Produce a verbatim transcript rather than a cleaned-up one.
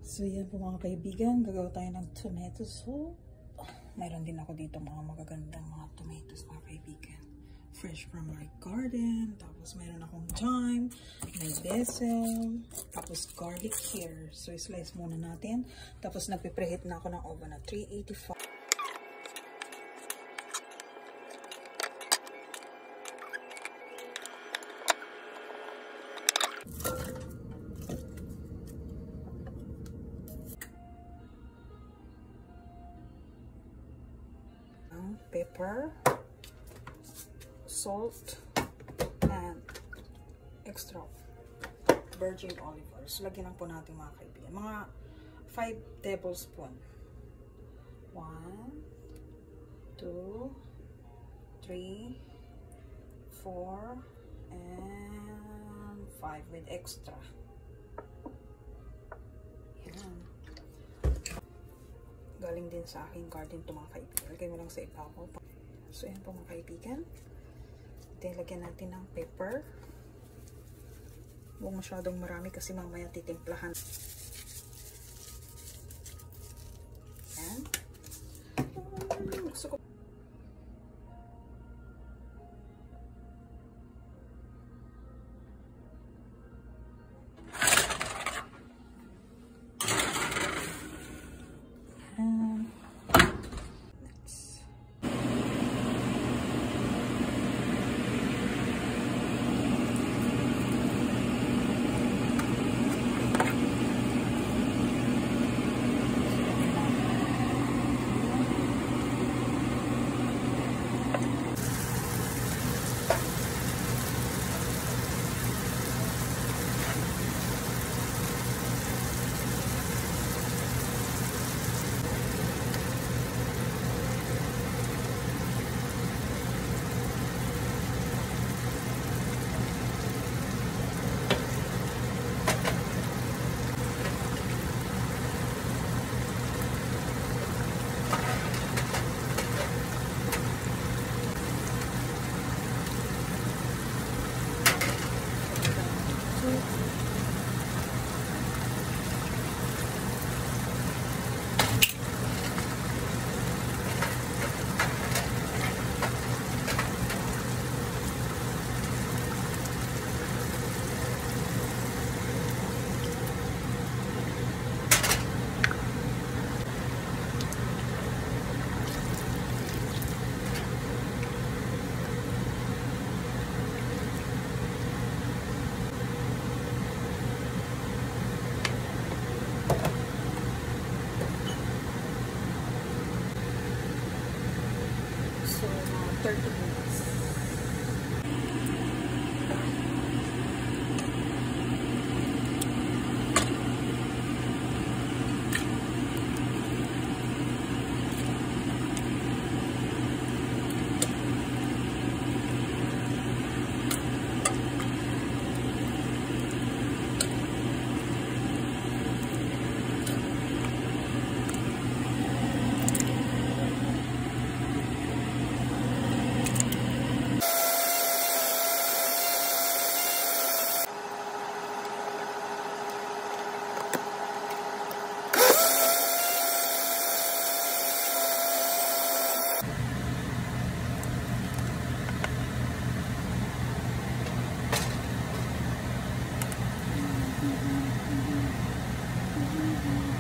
So yan po mga kaibigan, gagawa tayo ng tomato soup. Mayroon din ako dito mga magagandang mga tomatoes mga kaibigan. Fresh from my garden. Tapos mayroon akong thyme, may basil, tapos garlic here. So slice muna natin. Tapos nagpe-preheat na ako ng oven na three eighty-five. Pepper, salt, and extra virgin olive oil. So, lagyan lang po natin mga kaibigan. Mga five tablespoon. one, two, three, four, and five with extra. Yan. Galing din sa aking garden ito mga kaibigan. Lagyan mo lang sa ibabaw. So, yan po mga kaibigan. Then, lagyan natin ng pepper. Huwag masyadong marami kasi mamaya titimplahan. Yan. Gusto ko. thirty minutes. Mm-hmm.